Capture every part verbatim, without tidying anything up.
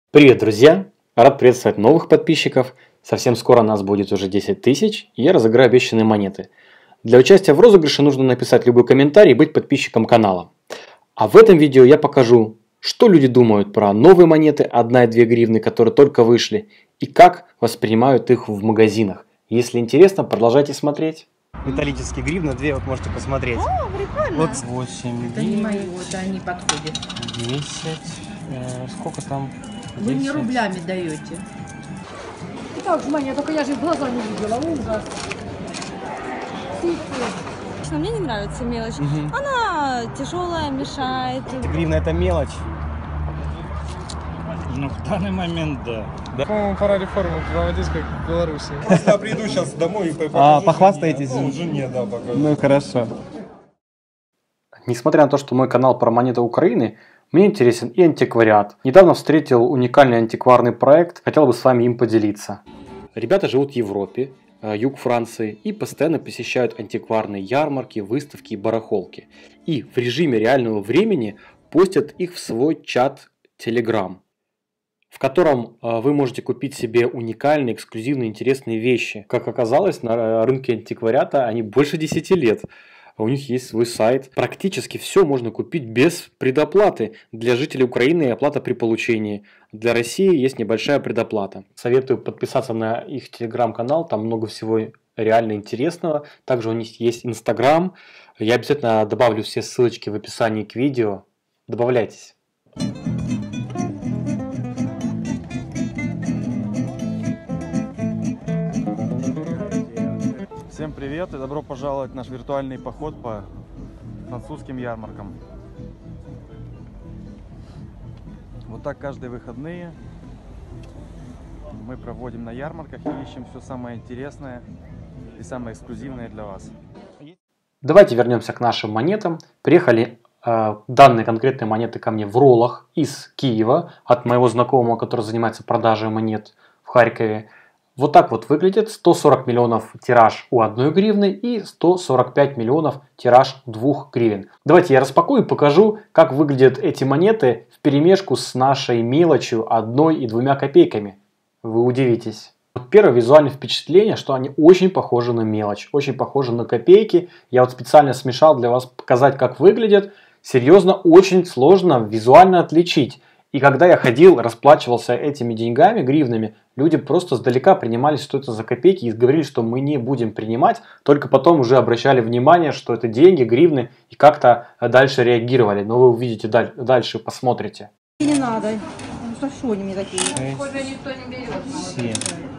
Привет, друзья! Рад приветствовать новых подписчиков. Совсем скоро нас будет уже десять тысяч, и я разыграю обещанные монеты. Для участия в розыгрыше нужно написать любой комментарий и быть подписчиком канала. А в этом видео я покажу, что люди думают про новые монеты одна и две гривны, которые только вышли, и как воспринимают их в магазинах. Если интересно, продолжайте смотреть. Металлические гривны, две, вот можете посмотреть. О, прикольно. Вот восемь, это не мои, вот они подходят. десять, э, сколько там? Вы мне рублями даете. Итак, внимание, только я же в глаза не видела, ужас. Лично мне не нравится мелочь. Угу. Она тяжелая, мешает. Гривна это мелочь. Ну, в данный момент, да. Да. По-моему, пора реформу проводить, как в Беларуси. Просто приду сейчас домой и покажу. А, похвастаетесь? Жене. Ну, жене, да, покажу. Ну, хорошо. Несмотря на то, что мой канал про монеты Украины, мне интересен и антиквариат. Недавно встретил уникальный антикварный проект, хотел бы с вами им поделиться. Ребята живут в Европе, юг Франции, и постоянно посещают антикварные ярмарки, выставки и барахолки. И в режиме реального времени постят их в свой чат Telegram, в котором э, вы можете купить себе уникальные, эксклюзивные, интересные вещи. Как оказалось, на рынке антиквариата они больше десяти лет. У них есть свой сайт. Практически все можно купить без предоплаты. Для жителей Украины оплата при получении. Для России есть небольшая предоплата. Советую подписаться на их телеграм-канал. Там много всего реально интересного. Также у них есть инстаграм. Я обязательно добавлю все ссылочки в описании к видео. Добавляйтесь. Всем привет и добро пожаловать в наш виртуальный поход по французским ярмаркам. Вот так каждые выходные мы проводим на ярмарках и ищем все самое интересное и самое эксклюзивное для вас. Давайте вернемся к нашим монетам. Приехали э, данные конкретные монеты ко мне в роллах из Киева от моего знакомого, который занимается продажей монет в Харькове. Вот так вот выглядит. сто сорок миллионов тираж у одной гривны и сто сорок пять миллионов тираж у двух гривен. Давайте я распакую и покажу, как выглядят эти монеты вперемешку с нашей мелочью одной и двумя копейками. Вы удивитесь. Вот первое визуальное впечатление, что они очень похожи на мелочь, очень похожи на копейки. Я вот специально смешал для вас показать, как выглядят. Серьезно, очень сложно визуально отличить. И когда я ходил, расплачивался этими деньгами, гривнами, люди просто сдалека принимали, что это за копейки, и говорили, что мы не будем принимать, только потом уже обращали внимание, что это деньги, гривны, и как-то дальше реагировали. Но вы увидите дальше, посмотрите. Не надо. Ну, что они мне такие? Похоже, никто не берет.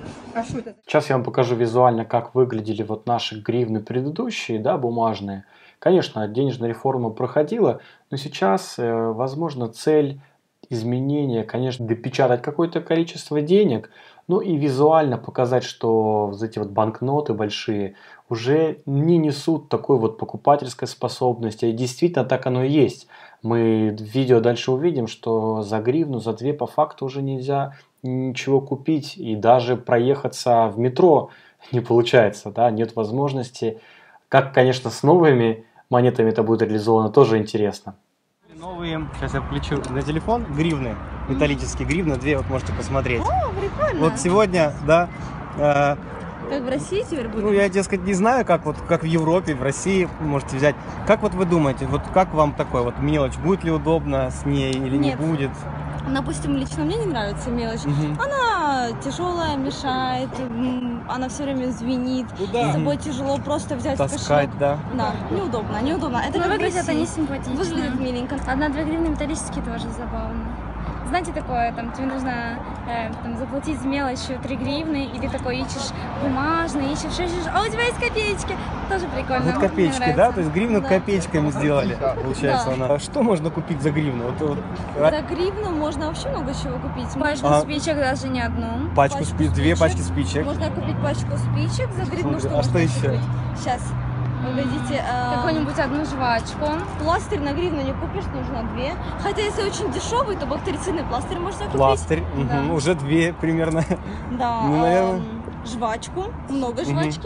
А что это? Сейчас я вам покажу визуально, как выглядели вот наши гривны предыдущие, да, бумажные. Конечно, денежная реформа проходила, но сейчас, возможно, цель изменения, конечно, допечатать какое-то количество денег, ну и визуально показать, что вот эти вот банкноты большие уже не несут такой вот покупательской способности. И действительно так оно и есть. Мы в видео дальше увидим, что за гривну, за две по факту уже нельзя ничего купить. И даже проехаться в метро не получается, да, нет возможности. Как, конечно, с новыми монетами это будет реализовано, тоже интересно. Новые, сейчас я включу на телефон, гривны, металлические гривны, две, вот можете посмотреть. О, прикольно. Вот сегодня, да. Э, Как в России теперь будет? ну, я, дескать, не знаю, как вот как в Европе, в России можете взять. Как вот вы думаете, вот как вам такое вот мелочь, будет ли удобно с ней или Нет. не будет? Допустим, лично мне не нравится мелочь. Угу. Она тяжелая, мешает, она все время звенит. С собой тяжело просто взять Таскать, кошелек. да. Да, неудобно, неудобно. Это Но как в выглядят России. они симпатично. Выглядит миленько. Одна-две гривны металлические тоже забавно. Знаете, такое, там тебе нужно э, там, заплатить с мелочью три гривны, и ты такой ищешь бумажный, ищешь, ищешь, а у тебя есть копеечки. Тоже прикольно. Вот копеечки, Мне да? нравится. То есть гривну Да. копеечками сделали, получается Да. она. А что можно купить за гривну? Вот, вот, За гривну можно вообще много чего купить. Пачку А. спичек даже не одну. пачку, пачку спи- две спичек. пачки спичек. Можно купить пачку спичек за гривну. Смотри, Что а можно что еще? купить? Сейчас. Погодите. а, Какую-нибудь одну жвачку. Пластырь на гривну не купишь, нужно две. Хотя если очень дешевый, то бактерицидный пластырь можно купить. Пластырь, Да. угу, уже две примерно. Да. Ну, наверное. ам, жвачку, много жвачки.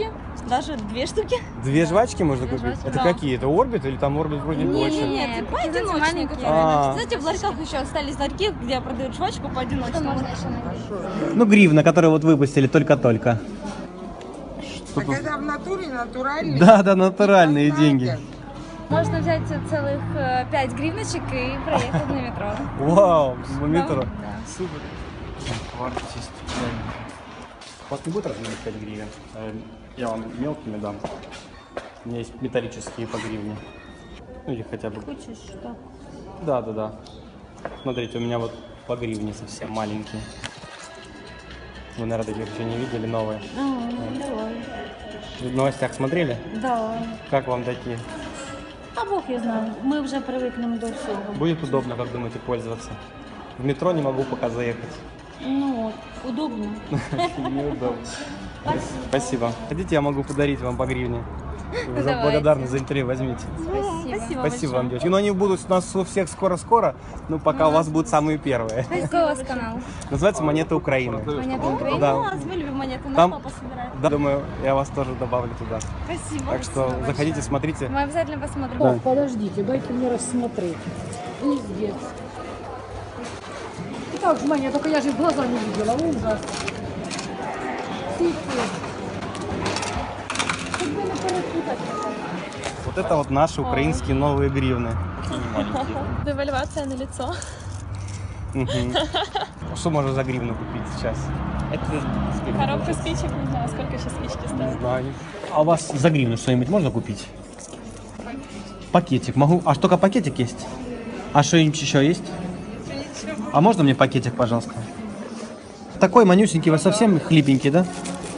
даже две штуки. Две жвачки можно Две купить? жвачки, Это да. какие? Это Орбит или там Орбит вроде больше? Не-не-не, это поодиночные. маленькие. А. Кстати, в ларьках еще остались ларьки, где продают жвачку поодиночному. Ну, гривна, которую вот выпустили только-только. А когда в натуре натуральный? Да, да, натуральные деньги. Можно взять целых э, пять гривночек и проехать на метро. Вау, в метро. Да. Супер. У вас не будет разменных пять гривен? Э, Я вам мелкими дам. У меня есть металлические по гривне. Ну или хотя бы... Хочешь что? Да, да, да. Смотрите, у меня вот по гривне совсем маленькие. Вы, наверное, таких еще не видели, новые. А, давай. Вы в новостях смотрели? Да. Как вам такие? А бог я знаю, мы уже привыкнем до всего. Будет удобно, как думаете, пользоваться? В метро не могу пока заехать. Ну вот, удобно. Неудобно. Спасибо. Хотите, я могу подарить вам по гривне? Вы за Давайте. благодарность за интервью возьмите. Спасибо. Спасибо вам, девочки. Но они будут у нас у всех скоро-скоро, ну пока у вас будут самые первые. Какой у вас канал? Называется «Монеты Украины». Монеты Украины? Да. Класс, мы любим монеты, наш Там- папа собирает. Да, думаю, я вас тоже добавлю туда. Спасибо. Так что заходите, смотрите. Мы обязательно посмотрим. Так, подождите, дайте мне рассмотреть. Пиздец. Итак, внимание, только я же в глаза не видела. Ужас. Пиздец. Как бы не перепутать. Вот это вот наши украинские новые гривны. Девальвация на лицо. Мгм. Что можно за гривну купить сейчас? Коробка спичек, не знаю, сколько сейчас спички Не стоят. знаю. А у вас за гривну что-нибудь можно купить? Пакетик могу. А что, только пакетик есть? А что-нибудь еще есть? А можно мне пакетик, пожалуйста? Такой манюсенький, вы совсем хлипенький, да?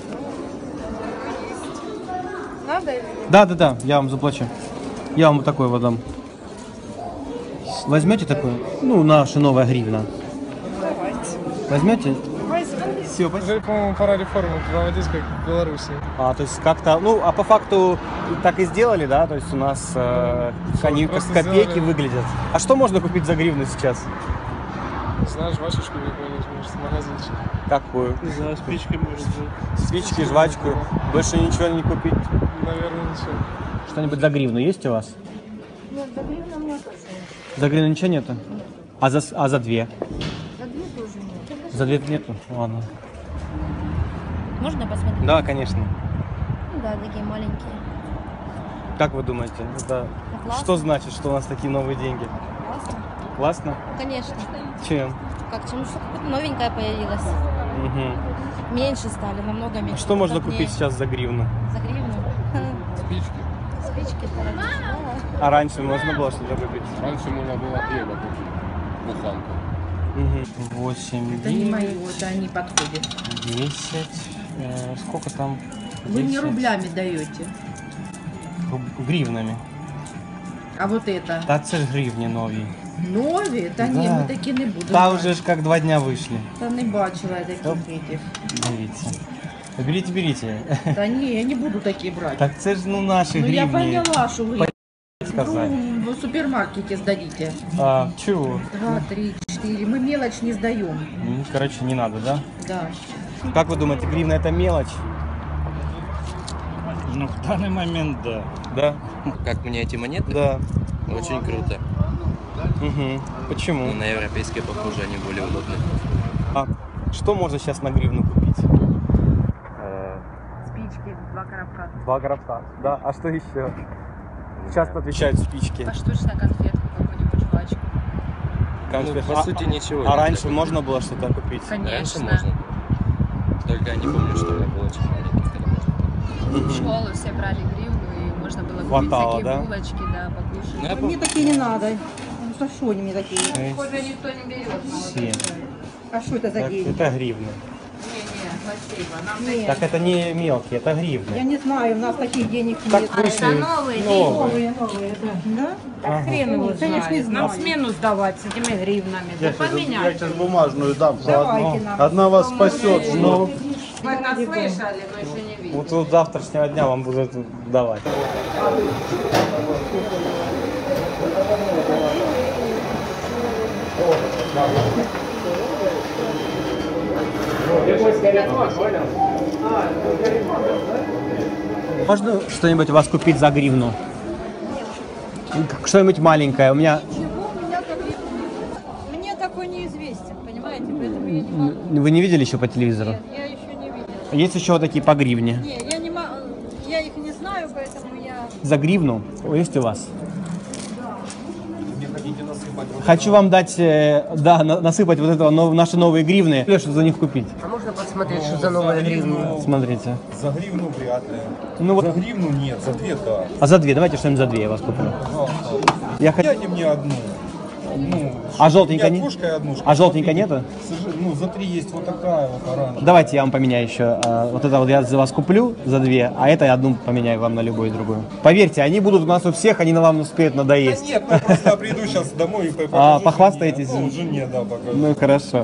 Надо? Да, да, да, я вам заплачу. Я вам вот такой вот дам. Возьмете такой? Ну, наша новая гривна. Возьмете? Все, спасибо. Уже, по-моему, пора реформу проводить, как в Беларуси. А, то есть как-то, ну, а по факту так и сделали, да? То есть у нас э, они как просто копейки сделали. выглядят. А что можно купить за гривну сейчас? Знаешь, жвачечку какую-нибудь, может, в магазинчик. Какую? Не знаю, спичкой может быть. Спички, жвачку. Больше ничего не купить. Наверное, ничего. Что-нибудь за гривну есть у вас? Нет, за гривну у меня тоже. За гривну ничего нету? А за, а за две? За две тоже нет. За две нету? Ладно. Можно посмотреть? Да, конечно. Да, такие маленькие. Как вы думаете, это классно. что значит, что у нас такие новые деньги? Классно. Классно? Конечно. Чем? Как, ну что какое-то новенькое появилось. Угу. Меньше стали, намного меньше. Что можно Плотнее. купить сейчас за гривну? За гривну? Спички. Спички. А раньше можно было что-то купить? Раньше можно было хлеба купить. Буханку. Угу. восемь, Это не мои, вот они подходят. десять. Э, сколько там? Вы мне десять. рублями даете. Руб- Гривнами. А вот это? Та це ж гривні нові. Нові? Та ні, Да. ми такі не будемо. Та вже ж як два дня вийшли. Та не бачила я таких этих. Дивіться. Беріть, беріть. Та ні, я не буду такі брати. Так це ж ну наші Ну я гривні. поняла, що ви Сказати. ну, в супермаркете сдадите. А, чего? Два, три, четыре. Мы мелочь не сдаем. Ну, короче, не надо, да? Да. Как вы думаете, гривна это мелочь? Ну, в данный момент, да. Да? Как мне эти монеты? Да. Очень круто. Угу. Почему? Ну, на европейские похоже, они более удобны. А что можно сейчас на гривну купить? Спички, два коробка. Два коробка. Да, а что еще? Часто отвечают спички. Поштучно конфетку, какую-нибудь жвачку. Конфет. Ну, по А- сути, ничего. А нет раньше такого. можно было что-то купить? Раньше можно. Только я не помню, что я был очень маленький, когда можно. В школу все брали гривну, и можно было купить Хватало, всякие да? булочки, да, покушать. Ну, я Мне помню. такие не надо. Ну, за что они мне такие? Шесть. Похоже, никто не берет. Семь. А что это за Так, деньги? это гривны. Не-не, спасибо. Нам Так это не мелкие, это гривны. Я не знаю, у нас таких денег Так нет. вышли. новые, Новые. новые, новые, да? Ага. Хрен его знает. Не Нам знаю. смену сдавать с этими гривнами. Я Да сейчас, я поменять. сейчас бумажную дам. Давайте заодно. нам. Одна вас спасет. Ну, Вы нас слышали, но еще не видели. вот вот завтрашнего дня вам будут давать. Можно что-нибудь у вас купить за гривну? Что-нибудь маленькое. У меня... Мне такой неизвестен, понимаете? Поэтому я не могу. Вы не видели еще по телевизору? Нет, я еще не видела. Есть еще вот такие по гривне. Не, я не могу. Я их не знаю, поэтому я... За гривну? Есть у вас? Хочу вам дать, э, да, на, насыпать вот этого, но, наши новые гривны, чтобы за них купить. А можно посмотреть, что за новая гривна? Смотрите. За гривну вряд ли. Ну, вот. За гривну нет, за две да. А за две? Давайте что-нибудь за две я вас куплю. Я хочу... Дайте мне одну. Ну, а желтенькая не... одну, А желтенькая нету? Ну, за три есть вот такая вот оранжевая. Давайте я вам поменяю еще. Вот это вот я за вас куплю за две, а это я одну поменяю вам на любую другую. Поверьте, они будут у нас у всех, они на вам успеют надоесть. Да нет, ну просто приду сейчас домой и покажу. А, похвастаетесь? Ну, жене, да, покажу. Ну, хорошо.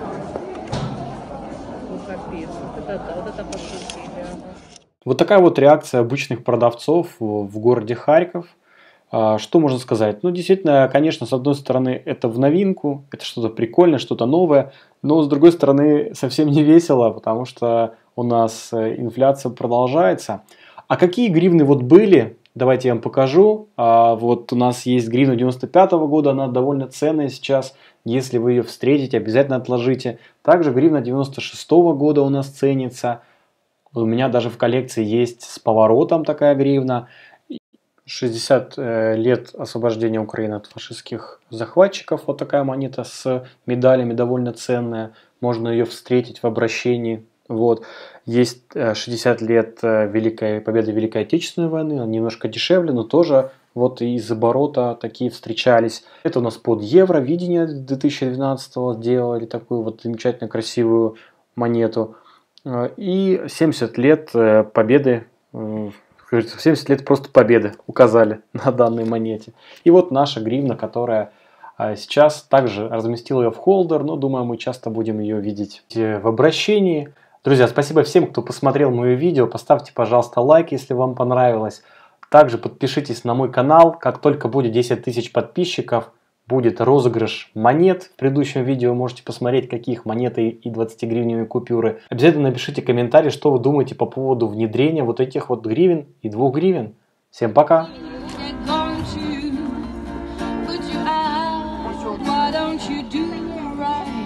Вот такая вот реакция обычных продавцов в городе Харьков. Что можно сказать? Ну, действительно, конечно, с одной стороны, это в новинку, это что-то прикольное, что-то новое, но с другой стороны, совсем не весело, потому что у нас инфляция продолжается. А какие гривны вот были? Давайте я вам покажу. Вот у нас есть гривна девяносто пятого года, она довольно ценная сейчас. Если вы ее встретите, обязательно отложите. Также гривна девяносто шестого года у нас ценится. У меня даже в коллекции есть с поворотом такая гривна. шестьдесят лет освобождения Украины от фашистских захватчиков. Вот такая монета с медалями, довольно ценная. Можно ее встретить в обращении. Вот. Есть шестьдесят лет Великой Победы Великой Отечественной войны. Она немножко дешевле, но тоже вот из оборота такие встречались. Это у нас под Евровидение две тысячи двенадцатого сделали такую вот замечательно красивую монету. И семьдесят лет Победы, семьдесят лет просто победы указали на данной монете. И вот наша гривна, которая сейчас также разместила ее в холдер, но думаю, мы часто будем ее видеть в обращении. Друзья, спасибо всем, кто посмотрел мое видео. Поставьте, пожалуйста, лайк, если вам понравилось. Также подпишитесь на мой канал. Как только будет десять тысяч подписчиков, будет розыгрыш монет. В предыдущем видео можете посмотреть, каких монеты и двадцатигривневые купюры. Обязательно напишите комментарий, что вы думаете по поводу внедрения вот этих вот гривен и двух гривен. Всем пока! Why don't you do right?